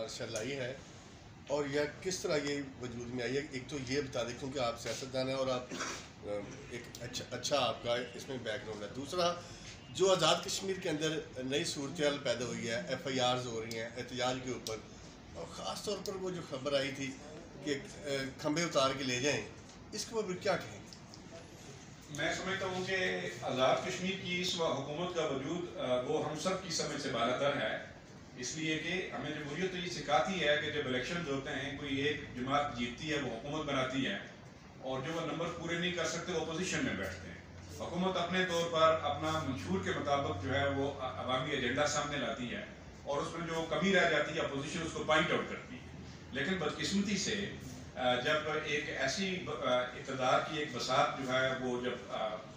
Martial لائی ہے اور یا کس طرح یہ وجود میں آئی ہے؟ ایک تو یہ بتا دیں کیونکہ آپ سیاستدان ہیں اور آپ ایک اچھا آپ کا اس میں بیک گراؤنڈ ہے. دوسرا جو آزاد کشمیر کے اندر نئی صورتحال پیدا ہوئی ہے، ایف آئی آرز ہو رہی ہیں احتجاج کے اوپر، اور خاص طور پر وہ جو خبر آئی تھی کہ کھمبے اتار کے لے جائیں، اس کے اوپر کیا کہیں گے؟ میں سمجھتا ہوں کہ آزاد کشمیر کی اس حکومت کا وجود وہ ہم سب کی سمجھ سے بالاتر ہے، اس لیے کہ ہمیں جمہوریت تو یہ سکھاتی ہے کہ جب الیکشنز ہوتے ہیں کوئی ایک جماعت جیتتی ہے وہ حکومت بناتی ہے، اور جو وہ نمبر پورے نہیں کر سکتے وہ اپوزیشن میں بیٹھتے ہیں. حکومت اپنے طور پر اپنا منشور کے مطابق جو ہے وہ عوامی ایجنڈا سامنے لاتی ہے، اور اس میں جو کمی رہ جاتی ہے اپوزیشن اس کو پوائنٹ آؤٹ کرتی ہے. لیکن بدقسمتی سے جب ایک ایسی اقتدار کی ایک بساط جو ہے وہ جب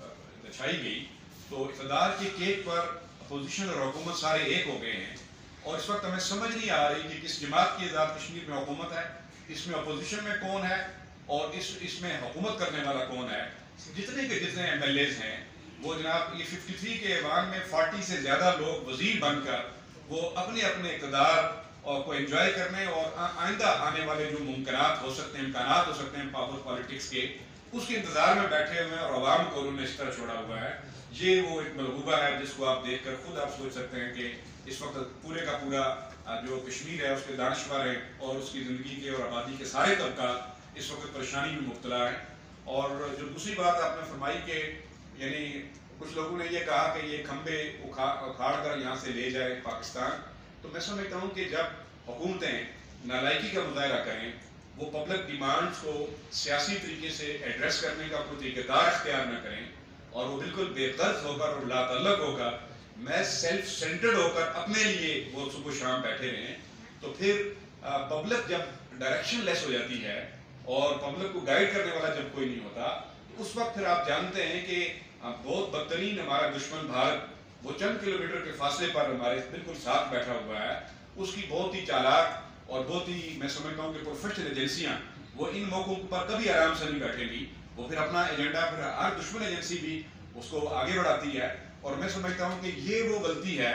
بچھائی گئی تو اقتدار کے کیک پر اپوزیشن اور حکومت سارے ایک ہو گئے ہیں، اور اس وقت ہمیں سمجھ نہیں آ رہی کہ کس جماعت کی آزاد کشمیر میں حکومت ہے، اس میں اپوزیشن میں کون ہے اور اس میں حکومت کرنے والا کون ہے. جتنے کے جتنے ایم ایل ایز ہیں وہ جناب یہ 53 کے ایوان میں 40 سے زیادہ لوگ وزیر بن کر وہ اپنے اپنے اقتدار کو انجوائے کرنے اور آئندہ آنے والے جو ممکنات ہو سکتے ہیں، امکانات ہو سکتے ہیں پاور پالیٹکس کے، اس کے انتظار میں بیٹھے ہوئے ہیں، اور عوام کو انہوں نے اس طرح چھوڑا ہوا ہے. یہ وہ ایک ملغوبہ ہے جس کو آپ دیکھ کر خود آپ سوچ سکتے ہیں کہ اس وقت پورے کا پورا جو کشمیر ہے اس کے دانشور ہیں اور اس کی زندگی کے اور آبادی کے سارے طبقات اس وقت پریشانی میں مبتلا ہیں. اور جو دوسری بات آپ نے فرمائی کہ یعنی کچھ لوگوں نے یہ کہا کہ یہ کھمبے اکھاڑ کر یہاں سے لے جائے پاکستان، تو میں سمجھتا ہوں کہ جب حکومتیں نالائکی کا مظاہرہ کریں، وہ پبلک ڈیمانڈز کو سیاسی طریقے سے ایڈریس کرنے کا کوئی طریقہ کار اختیار نہ کریں، اور وہ بالکل بے غرض ہو کر اور لا تعلق ہو کر، میں سیلف سینٹرڈ ہو کر اپنے لیے وہ صبح شام بیٹھے رہیں، تو پھر پبلک جب ڈائریکشن لیس ہو جاتی ہے اور پبلک کو گائیڈ کرنے والا جب کوئی نہیں ہوتا، اس وقت پھر آپ جانتے ہیں کہ بہت بدترین ہمارا دشمن بھارت وہ چند کلومیٹر کے فاصلے پر ہمارے بالکل ساتھ بیٹھا ہوا ہے. اس کی بہت ہی چالاک اور بہت ہی میں سمجھتا ہوں کہ پروفیشنل ایجنسیاں وہ ان موقعوں پر کبھی آرام سے نہیں بیٹھیں گی، وہ پھر اپنا ایجنڈا پھر ہر دشمن ایجنسی بھی اس کو آگے بڑھاتی ہے. اور میں سمجھتا ہوں کہ یہ وہ غلطی ہے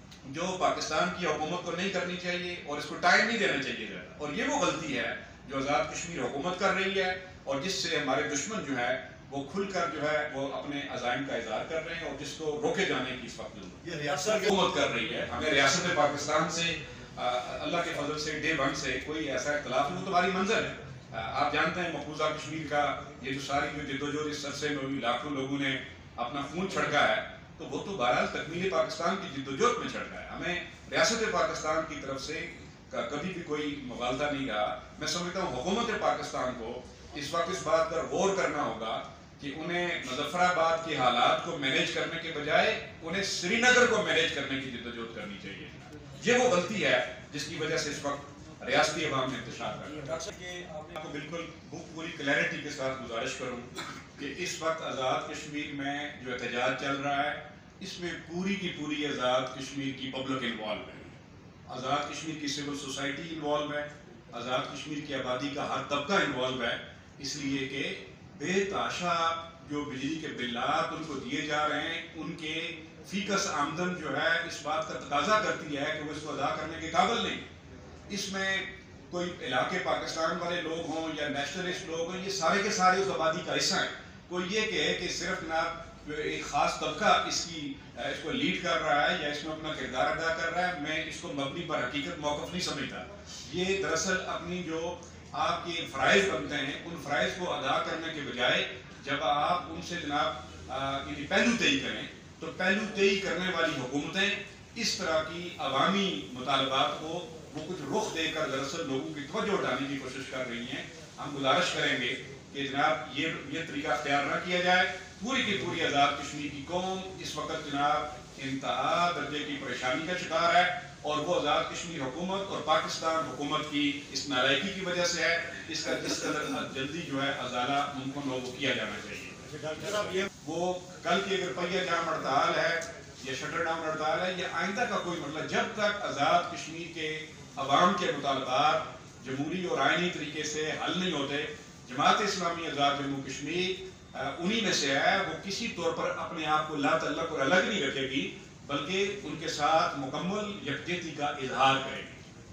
جو پاکستان کی حکومت کو نہیں کرنی چاہیے اور اس کو ٹائم نہیں دینا چاہیے زیادہ، اور یہ وہ غلطی ہے جو آزاد کشمیر حکومت کر رہی ہے اور جس سے ہمارے دشمن جو ہے وہ کھل کر جو ہے وہ اپنے عزائم کا اظہار کر رہے ہیں، اور جس کو روکے جانے کی اس وقت حکومت کر رہی ہے. ہمیں ریاست پاکستان سے اللہ کے فضل سے ڈے ون سے کوئی ایسا اختلاف نہیں، وہ تمہاری منظر ہے. آپ جانتے ہیں مقبوضہ کشمیر کا یہ جو ساری جو جدوجہد اس عرصے میں ہوئی، لاکھوں لوگوں نے اپنا خون چھڑکا ہے، تو وہ تو بہرحال تکمیل پاکستان کی جدوجہد میں چھڑکا ہے. ہمیں ریاست پاکستان کی طرف سے کبھی بھی کوئی مغالطہ نہیں رہا. میں سمجھتا ہوں حکومت پاکستان کو اس وقت اس بات پر غور کرنا ہوگا کہ انہیں مظفر آباد کے حالات کو مینیج کرنے کے بجائے انہیں سری نگر کو مینیج کرنے کی جدوجہد کرنی چاہیے. یہ وہ غلطی ہے جس کی وجہ سے اس وقت ریاستی عوام میں انتشار کر رہا ہے. ڈاکٹر صاحب کہ آپ کو بالکل پوری کلیئرٹی کے ساتھ گزارش کروں کہ اس وقت آزاد کشمیر میں جو احتجاج چل رہا ہے اس میں پوری کی پوری آزاد کشمیر کی پبلک انوالو ہے، آزاد کشمیر کی سول سوسائٹی انوالو ہے، آزاد کشمیر کی آبادی کا ہر طبقہ انوالو ہے. اس لیے کہ بے تحاشا جو بجلی کے بلات ان کو دیے جا رہے ہیں، ان کے فیکس آمدن جو ہے اس بات کا تقاضا کرتی ہے کہ وہ اس کو ادا کرنے کے قابل نہیں. اس میں کوئی علاقے پاکستان والے لوگ ہوں یا نیشنلسٹ لوگ ہوں، یہ سارے کے سارے اس آبادی کا حصہ ہیں. کوئی یہ کہے کہ صرف جناب ایک خاص طبقہ اس کو لیڈ کر رہا ہے یا اس میں اپنا کردار ادا کر رہا ہے، میں اس کو مبنی پر حقیقت موقف نہیں سمجھتا. یہ دراصل اپنی جو آپ کے فرائض بنتے ہیں ان فرائض کو ادا کرنے کے بجائے جب آپ ان سے جناب پہلو طئی کریں، تو پہلو طئی کرنے والی حکومتیں اس طرح کی عوامی مطالبات کو وہ کچھ رخ دے کر دراصل لوگوں کی توجہ اٹھانے کی کوشش کر رہی ہیں. ہم گزارش کریں گے کہ جناب یہ طریقہ اختیار نہ کیا جائے. پوری کی پوری آزاد کشمیر کی قوم اس وقت جناب انتہا درجے کی پریشانی کا شکار ہے، اور وہ آزاد کشمیر حکومت اور پاکستان حکومت کی اس نالائکی کی وجہ سے ہے. اس کا جس قدر جلدی جو ہے ازالہ ممکن ہو وہ کیا جانا چاہیے. وہ کل کی اگر پہیہ جام ہڑتال ہے یا شٹر ڈاؤن ہڑتال ہے یا آئندہ کا کوئی مطلب، جب تک آزاد کشمیر کے عوام کے مطالبات جمہوری اور آئینی طریقے سے حل نہیں ہوتے، جماعت اسلامی آزاد جموں کشمیر انہی میں سے ہے. وہ کسی طور پر اپنے آپ کو لا تعلق اور الگ نہیں رکھے گی، بلکہ ان کے ساتھ مکمل یکجہتی کا اظہار کرے گی.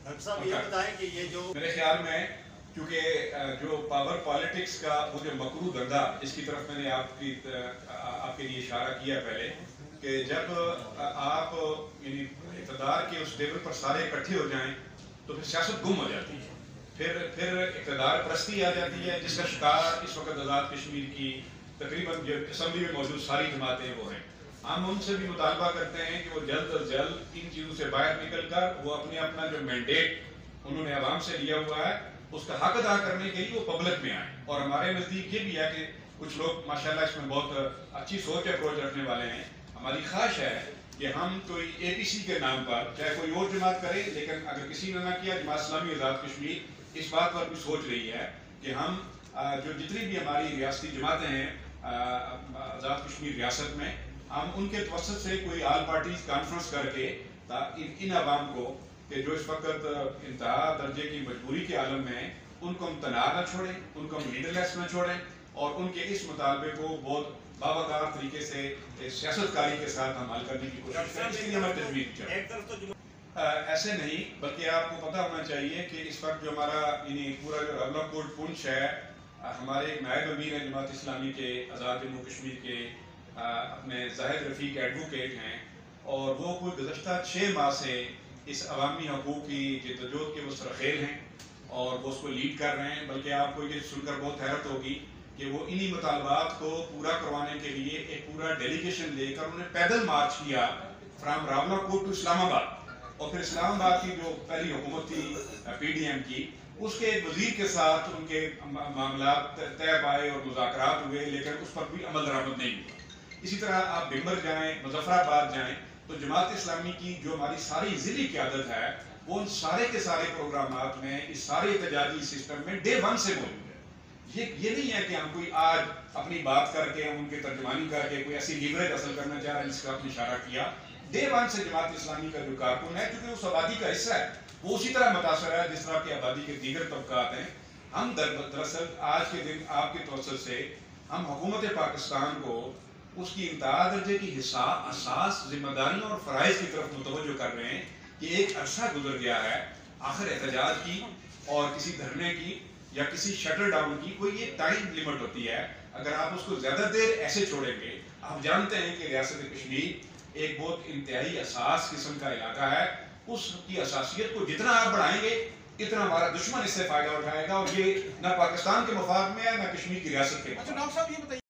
ڈاکٹر صاحب یہ بتائیں کہ یہ جو میرے خیال میں کیونکہ جو پاور پالیٹکس کا وہ جو مکرو دھندا اس کی طرف میں نے آپ کے لیے اشارہ کیا پہلے کہ جب آپ یعنی اقتدار کے اس لیول پر سارے اکٹھے ہو جائیں تو پھر سیاست گم ہو جاتی ہے، پھر اقتدار پرستی آ جاتی ہے، جس کا شکار اس وقت آزاد کشمیر کی تقریباً جو اسمبلی میں موجود ساری جماعتیں وہ ہیں۔ ہم ان سے بھی مطالبہ کرتے ہیں کہ وہ جلد از جلد ان چیزوں سے باہر نکل کر وہ اپنا جو مینڈیٹ انہوں نے عوام سے لیا ہوا ہے اس کا حق ادا کرنے کے لیے وہ پبلک میں آئیں۔ اور ہمارے نزدیک یہ بھی ہے کہ کچھ لوگ ماشاءاللہ اس میں بہت اچھی سوچ اپروچ رکھنے والے ہیں۔ ہماری خواہش ہے کہ ہم کوئی اے پی سی کے نام پر چاہے کوئی اور جماعت کرے، لیکن اگر کسی نے نہ کیا، جماعت اسلامی آزاد کشمیر اس بات پر بھی سوچ رہی ہے کہ ہم جو جتنی بھی ہماری ریاستی جماعتیں ہیں آزاد کشمیر ریاست میں، ہم ان کے توسط سے کوئی آل پارٹیز کانفرنس کر کے ان عوام کو کہ جو اس وقت انتہا درجے کی مجبوری کے عالم میں ان کو ہم تنہا نہ چھوڑیں، ان کو ہم لیڈر لیس نہ چھوڑیں، اور ان کے اس مطالبے کو بہت باوقار طریقے سے سیاست کاری کے ساتھ ہم حل کرنے کی کوشش کریں۔ اس کے لیے ہمیں تجویز چاہیے۔ ایسے نہیں، بلکہ آپ کو پتہ ہونا چاہیے کہ اس وقت جو ہمارا یعنی پورا جو راولہ کوٹ پونچھ ہے، ہمارے نائب امیر ہیں جماعت اسلامی کے آزاد جموں کشمیر کے اپنے زاہد رفیق ایڈوکیٹ ہیں، اور وہ کوئی گزشتہ 6 ماہ سے اس عوامی حقوق کی جدوجہد کے وہ سرخیل ہیں اور وہ اس کو لیڈ کر رہے ہیں۔ بلکہ آپ کو یہ سن کر بہت حیرت ہوگی کہ وہ انہی مطالبات کو پورا کروانے کے لیے ایک پورا ڈیلیگیشن لے کر انہوں نے پیدل مارچ کیا فرام راولہ کوٹ ٹو اسلام آباد، اور پھر اسلام آباد کی جو پہلی حکومت تھی پی ڈی ایم کی، اس کے ایک وزیر کے ساتھ ان کے معاملات طے پائے اور مذاکرات ہوئے، لیکن اس پر بھی عمل درآمد نہیں ہوا۔ اسی طرح آپ بمبر جائیں، مظفر آباد جائیں، تو جماعت اسلامی کی جو ہماری ساری ضلعی قیادت ہے وہ ان سارے کے سارے پروگرامات میں اس سارے احتجاجی سسٹم میں ڈے 1 سے موجود ہے۔ یہ نہیں ہے کہ ہم کوئی آج اپنی بات کر کے ہم ان کی ترجمانی کر کے کوئی ایسی لیوریج حاصل کرنا چاہ رہے ہیں جس کا آپ نے اشارہ کیا۔ ڈے 1 سے جماعت اسلامی کا جو کارکن ہے، کیونکہ اس آبادی کا حصہ ہے، وہ اسی طرح متاثر ہے جس طرح کی آبادی کے دیگر طبقات ہیں۔ ہم دراصل آج کے دن آپ کے توسط سے ہم حکومت پاکستان کو اس کی انتہا درجے کی اساس ذمہ داریوں اور فرائض کی طرف متوجہ کر رہے ہیں کہ ایک عرصہ گزر گیا ہے، آخر احتجاج کی اور کسی دھرنے کی یا کسی شٹر ڈاؤن کی کوئی ایک ٹائم لیمٹ ہوتی ہے۔ اگر آپ اس کو زیادہ دیر ایسے چھوڑیں گے، آپ جانتے ہیں کہ ریاست کشمیر ایک بہت انتہائی اساس قسم کا علاقہ ہے، اس کی اساسیت کو جتنا آپ بڑھائیں گے اتنا ہمارا دشمن اس سے فائدہ اٹھائے گا، اور یہ نہ پاکستان کے مفاد میں ہے نہ کشمیر کی ریاست کے مفاد میں۔